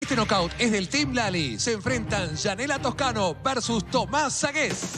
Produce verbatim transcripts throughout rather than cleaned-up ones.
Este knockout es del Team Lali. Se enfrentan Yanela Toscano versus Tomás Sagués.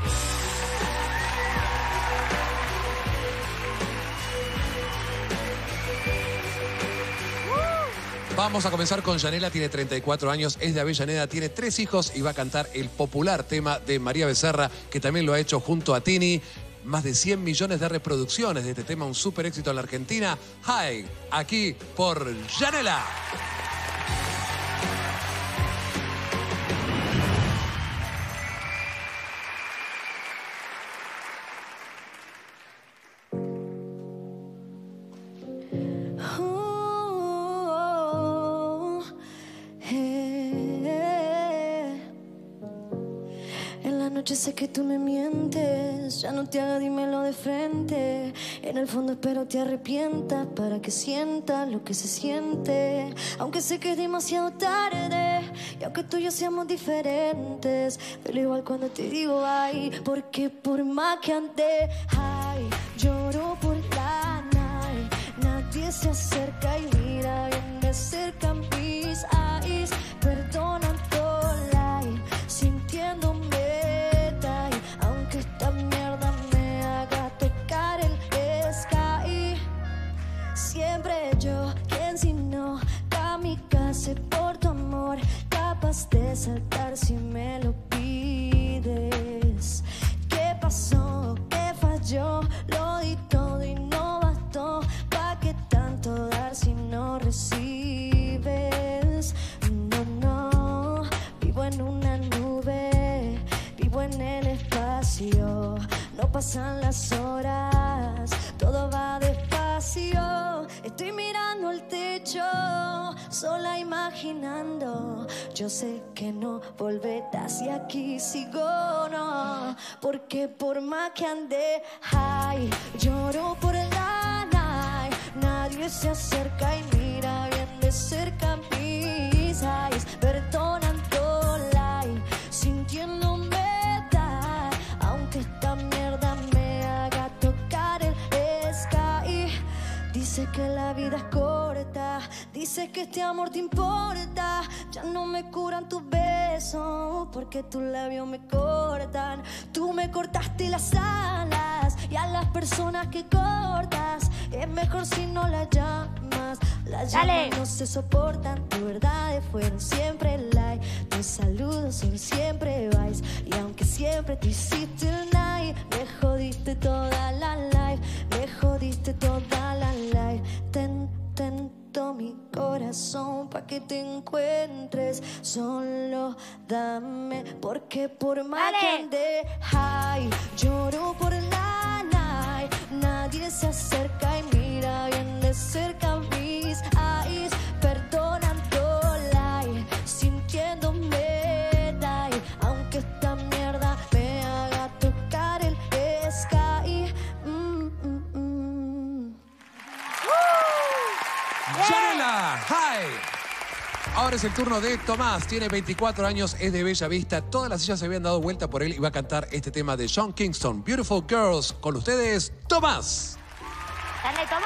Vamos a comenzar con Yanela, tiene treinta y cuatro años, es de Avellaneda, tiene tres hijos y va a cantar el popular tema de María Becerra, que también lo ha hecho junto a Tini. Más de cien millones de reproducciones de este tema, un súper éxito en la Argentina. Hi, aquí por Yanela. Yo sé que tú me mientes, ya no te hagas, dímelo de frente. En el fondo espero te arrepientas para que sientas lo que se siente. Aunque sé que es demasiado tarde y aunque tú y yo seamos diferentes, pero igual cuando te digo ay, porque por más que ande ay, lloro por la night. Nadie se acerca y mira bien de cerca mis eyes. Perdonan todo like, sintiéndome. Siempre yo, quien si no kamikaze por tu amor, capaz de saltar si me lo pides. ¿Qué pasó? ¿Qué falló? Lo di todo y no bastó. ¿Pa' qué tanto dar si no recibes? No, no, vivo en una nube, vivo en el espacio. No pasan las horas, todo va despacio. Estoy mirando el techo, sola imaginando. Yo sé que no volverás y aquí sigo, no. Porque por más que ande high, lloro por la night. Nadie se acerca y mira bien de cerca mis eyes. Perdonan todo like, sintiéndome dar, aunque esta mierda me haga tocar el sky. Dice que la vida es corta, dice que este amor te importa. Ya no me curan tus besos, porque tus labios me cortan. Tú me cortaste las alas, y a las personas que cortas es mejor si no las llamas. Las llamas no se soportan, tus verdades fueron siempre like. Tus saludos son siempre vice, y aunque siempre te hiciste el night, me jodiste toda la life, me jodiste toda la life. Ten, tento mi corazón pa' que te encuentres. Solo dame, porque por más que ande high, lloro por la night. Nadie se acerca y mira bien de cerca mis eyes. Perdonan todo like, sintiéndome die, aunque esta mierda me haga tocar el sky. mm, mm, mm. Yanela, hi. Ahora es el turno de Tomás, tiene veinticuatro años, es de Bella Vista. Todas las sillas se habían dado vuelta por él y va a cantar este tema de Sean Kingston, Beautiful Girls. Con ustedes, Tomás. ¡Dale, Tomás!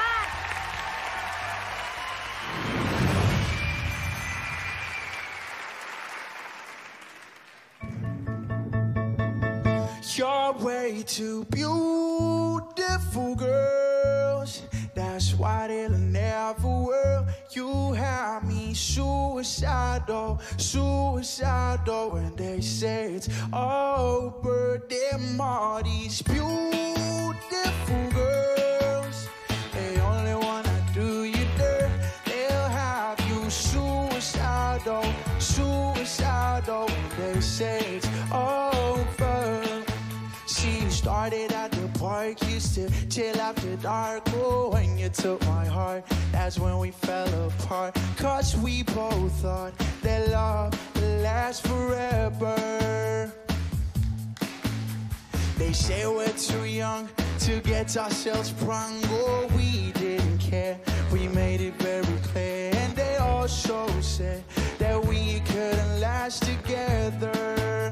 You're way too beautiful, girls. That's why they'll never will. You have me suicidal, suicidal. When they say it's over, them all these beautiful girls, they only wanna do you dirt. They'll have you suicidal, suicidal. When they say it's over. She started at the park, used to chill after dark. Oh, when you took my heart, that's when we fell apart. Cause we both thought that love would last forever. They say we're too young to get ourselves sprung. Oh, we didn't care, we made it very clear. And they also said that we couldn't last together.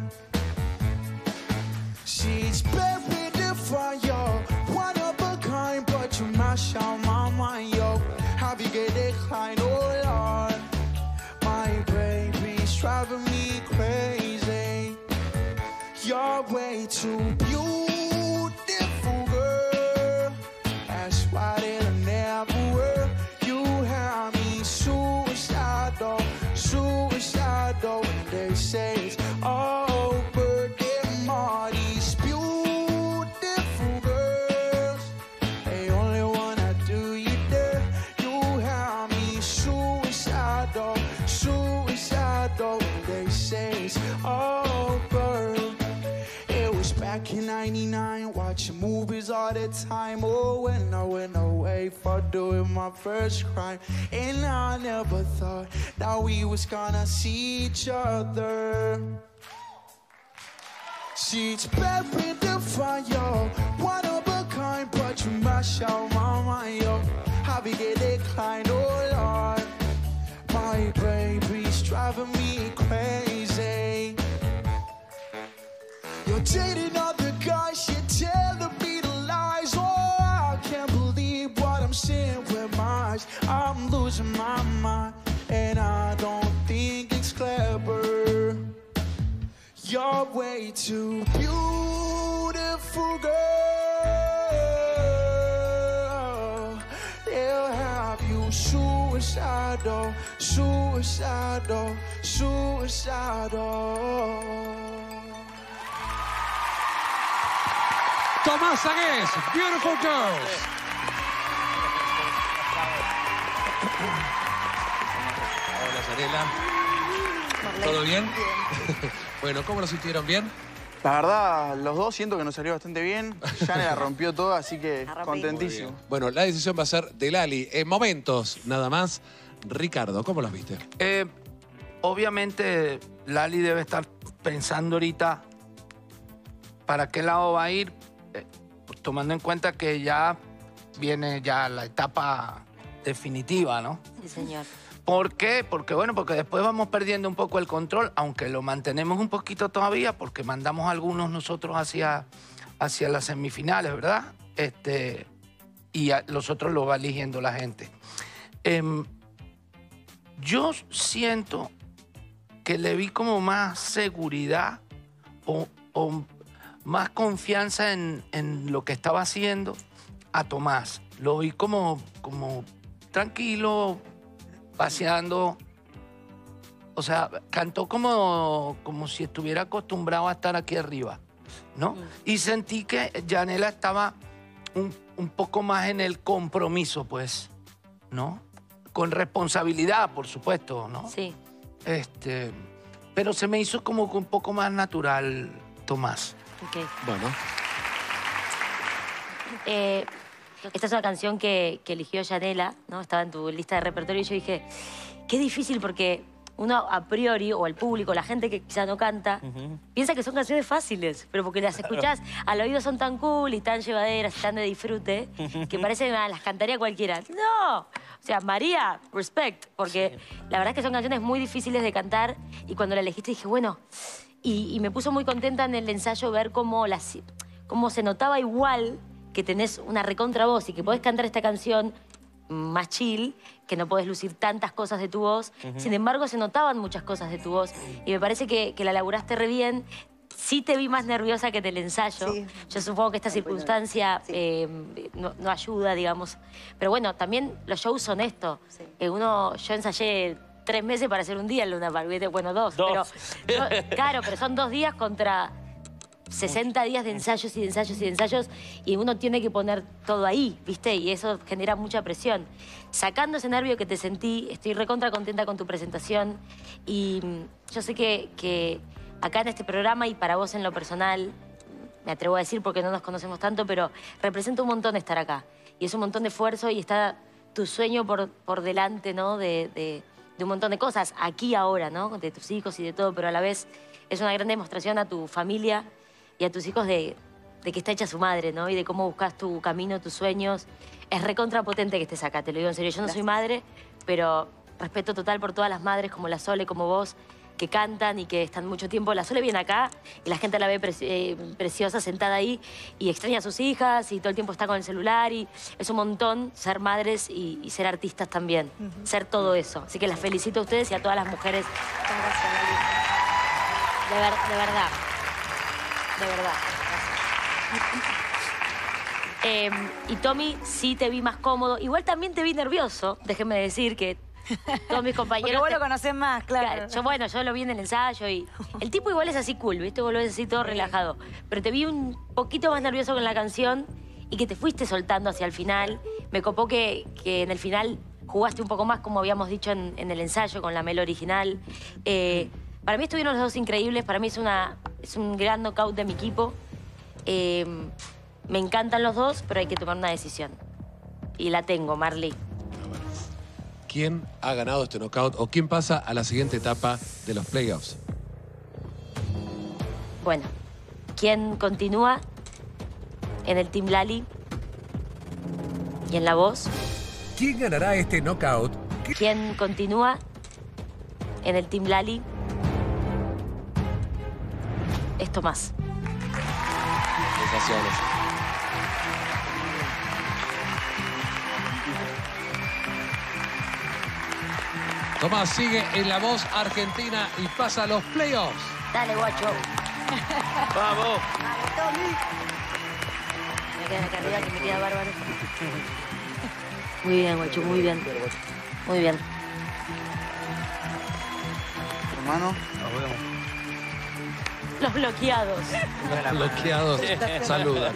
She's very different, yo, one of a kind, but you mash out my mind, yo. Have you get declined, oh Lord, my baby. driving me crazy. You're way too beautiful, girl. That's why they'll never work. You have me suicidal, suicidal. And they say it's over. Them all these beautiful girls, they only wanna do you dirt. You have me suicidal, suicidal. And they say it's over. It was back in ninety-nine, watching movies all the time. Oh, when I went away for doing my first crime. And I never thought that we was gonna see each other. She's buried the fire, one of a kind, but you mash out my mind, yo. How we get declined, oh Lord. My baby's driving me crazy. You're dating other guys, you're telling me the lies. Oh, I can't believe what I'm seeing with my eyes. I'm losing my mind, and I don't think it's clever. You're way too beautiful, girl. They'll have you suicidal, suicidal, suicidal. Tomás Agués, Beautiful Girls. Hola, Yanela. ¿Todo bien? Bueno, ¿cómo lo sintieron? ¿Bien? La verdad, los dos siento que nos salió bastante bien. Yanela la rompió todo, así que contentísimo. Bueno, la decisión va a ser de Lali. En momentos, nada más. Ricardo, ¿cómo los viste? Eh, obviamente, Lali debe estar pensando ahorita para qué lado va a ir, eh, tomando en cuenta que ya viene ya la etapa definitiva, ¿no? Sí, señor. ¿Por qué? Porque, bueno, porque después vamos perdiendo un poco el control, aunque lo mantenemos un poquito todavía, porque mandamos algunos nosotros hacia, hacia las semifinales, ¿verdad? Este, y a, los otros lo va eligiendo la gente. Eh, yo siento que le vi como más seguridad o, o más confianza en, en lo que estaba haciendo a Tomás. Lo vi como, como tranquilo, paseando. O sea, cantó como, como si estuviera acostumbrado a estar aquí arriba, ¿no? Mm. Y sentí que Yanela estaba un, un poco más en el compromiso, pues, ¿no? Con responsabilidad, por supuesto, ¿no? Sí. Este, pero se me hizo como un poco más natural, Tomás. Ok. Bueno. Eh, esta es una canción que, que eligió Yanela, ¿no? Estaba en tu lista de repertorio y yo dije, qué difícil porque uno a priori, o el público, la gente que quizá no canta, uh-huh. piensa que son canciones fáciles, pero porque las escuchás al oído son tan cool y tan llevaderas y tan de disfrute, que parece que ah, las cantaría cualquiera. ¡No! O sea, María, respect, porque sí. la verdad es que son canciones muy difíciles de cantar y cuando la elegiste dije, bueno, y, y me puso muy contenta en el ensayo ver cómo, las, cómo se notaba igual que tenés una recontra voz y que podés cantar esta canción más chill, que no podés lucir tantas cosas de tu voz. Uh-huh. Sin embargo, se notaban muchas cosas de tu voz y me parece que, que la laburaste re bien. Sí te vi más nerviosa que en el ensayo. Sí. Yo supongo que esta circunstancia sí. eh, no, no ayuda, digamos. Pero bueno, también los shows son esto. Sí. Eh, uno, yo ensayé tres meses para hacer un día en Luna Park. Bueno, dos. dos. Pero, no, claro, pero son dos días contra sesenta días de ensayos y de ensayos y de ensayos y uno tiene que poner todo ahí, ¿viste? Y eso genera mucha presión. Sacando ese nervio que te sentí, estoy recontra contenta con tu presentación y yo sé que, que acá en este programa y para vos en lo personal, me atrevo a decir porque no nos conocemos tanto, pero representa un montón estar acá. Y es un montón de esfuerzo y está tu sueño por, por delante, ¿no? De, de, de un montón de cosas, aquí ahora, ¿no? De tus hijos y de todo, pero a la vez es una gran demostración a tu familia y a tus hijos de, de que está hecha su madre, ¿no? Y de cómo buscas tu camino, tus sueños. Es recontrapotente que estés acá, te lo digo en serio. Yo no Gracias. soy madre, pero respeto total por todas las madres, como la Sole, como vos. que cantan y que están mucho tiempo. La Sole viene acá y la gente la ve pre eh, preciosa sentada ahí y extraña a sus hijas y todo el tiempo está con el celular y es un montón ser madres y, y ser artistas también, uh-huh. ser todo eso. Así que las felicito a ustedes y a todas las mujeres. Muchas gracias, Lali. De, ver de verdad, de verdad. Eh, y Tommy, sí te vi más cómodo. Igual también te vi nervioso, déjenme decir que todos mis compañeros... Porque vos te... lo conocés más, claro. claro. Yo, bueno, yo lo vi en el ensayo y... El tipo igual es así cool, ¿viste? Vos lo ves así todo relajado. Pero te vi un poquito más nervioso con la canción y que te fuiste soltando hacia el final. Me copó que, que en el final jugaste un poco más, como habíamos dicho en, en el ensayo, con la melo original. Eh, para mí estuvieron los dos increíbles. Para mí es, una, es un gran knockout de mi equipo. Eh, me encantan los dos, pero hay que tomar una decisión. Y la tengo, Marley. ¿Quién ha ganado este knockout o quién pasa a la siguiente etapa de los playoffs? Bueno, ¿quién continúa en el Team Lali y en la voz? ¿Quién ganará este knockout? ¿Quién continúa en el Team Lali? Es Tomás. Sensaciones. Tomás sigue en la voz argentina y pasa a los playoffs. Dale, guacho. ¡Vamos! Vale, Tommy. Me queda acá arriba, que me queda bárbaro. Muy bien, guacho, muy bien. Muy bien. Hermano. Los bloqueados. Bloqueados. Saludan.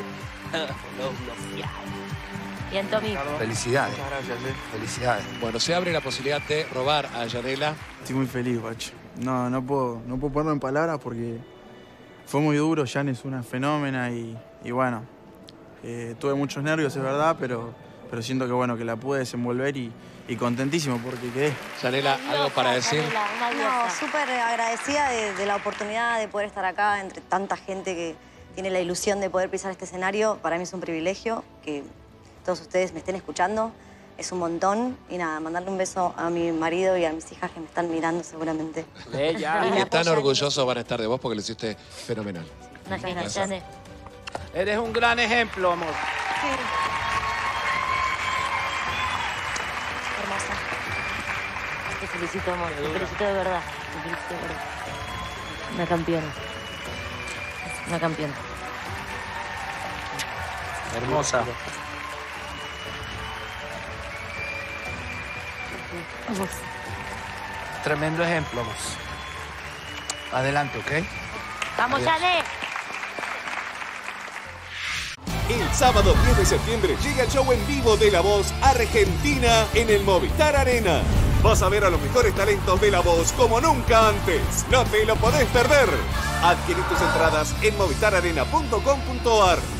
Bien, Tommy. Felicidades. Muchas gracias, eh. Felicidades. Bueno, se abre la posibilidad de robar a Yanela. Estoy muy feliz, guacho. No, no puedo, no puedo ponerlo en palabras porque fue muy duro. Jan es una fenómena y, y bueno, eh, tuve muchos nervios, es verdad, pero, pero siento que bueno, que la pude desenvolver y, y contentísimo porque quedé. Yanela, ¿algo para decir? Yanela, una No, diosa. súper agradecida de, de la oportunidad de poder estar acá entre tanta gente que tiene la ilusión de poder pisar este escenario. Para mí es un privilegio que todos ustedes me estén escuchando. Es un montón. Y nada, mandarle un beso a mi marido y a mis hijas que me están mirando seguramente. Bella. Y me Y tan apoyan. orgullosos van a estar de vos porque lo hiciste fenomenal. Una genia, Gracias. Yane. Eres un gran ejemplo, amor. Sí. Hermosa. Te felicito, amor. Te felicito de verdad. Te felicito de verdad. Una campeona. Una campeona. Hermosa. Vamos. Tremendo ejemplo, vos. Adelante, ¿ok? ¡Vamos, Yane! El sábado diez de septiembre llega el show en vivo de La Voz Argentina en el Movistar Arena. Vas a ver a los mejores talentos de La Voz como nunca antes. No te lo podés perder. Adquirí tus entradas en movistar arena punto com punto ar.